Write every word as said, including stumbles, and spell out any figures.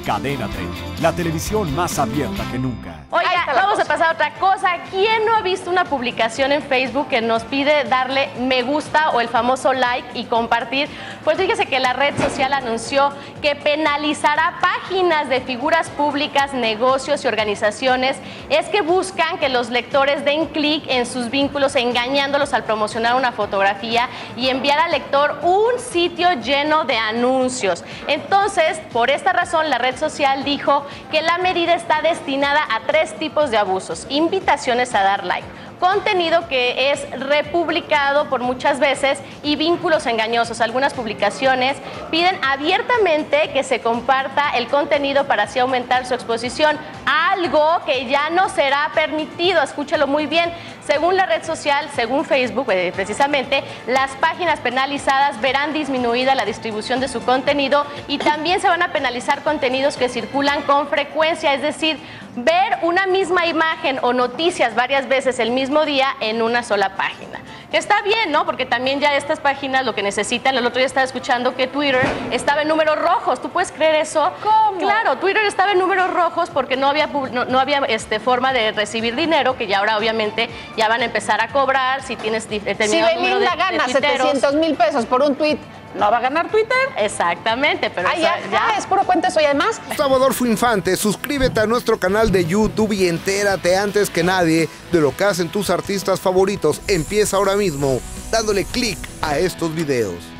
Cadena treinta, la televisión más abierta que nunca. Oiga, vamos a pasar a otra cosa. ¿Quién no ha visto una publicación en Facebook que nos pide darle me gusta o el famoso like y compartir? Pues fíjese que la red social anunció que penalizará páginas de figuras públicas, negocios y organizaciones. Es que buscan que los lectores den clic en sus vínculos engañándolos al promocionar una fotografía y enviar al lector un sitio lleno de anuncios. Entonces, por esta razón, la red social dijo que la medida está destinada a tres tipos de abusos: invitaciones a dar like, contenido que es republicado por muchas veces y vínculos engañosos. Algunas publicaciones piden abiertamente que se comparta el contenido para así aumentar su exposición, algo que ya no será permitido. Escúchelo muy bien. Según la red social, según Facebook, eh, precisamente, las páginas penalizadas verán disminuida la distribución de su contenido y también se van a penalizar contenidos que circulan con frecuencia, es decir, ver una misma imagen o noticias varias veces el mismo día en una sola página. Que está bien, ¿no? Porque también ya estas páginas lo que necesitan, el otro día estaba escuchando que Twitter estaba en números rojos. ¿Tú puedes creer eso? ¿Cómo? Claro, Twitter estaba en números rojos porque no había, no, no había este, forma de recibir dinero, que ya ahora obviamente ya van a empezar a cobrar si tienes determinado si número de, Belinda gana de setecientos mil pesos por un tuit, ¿no va a ganar Twitter? Exactamente, pero Ay, eso ya, ya es puro cuento eso. Y además, Gustavo Adolfo Infante, suscríbete a nuestro canal de YouTube y entérate antes que nadie de lo que hacen tus artistas favoritos. Empieza ahora mismo dándole clic a estos videos.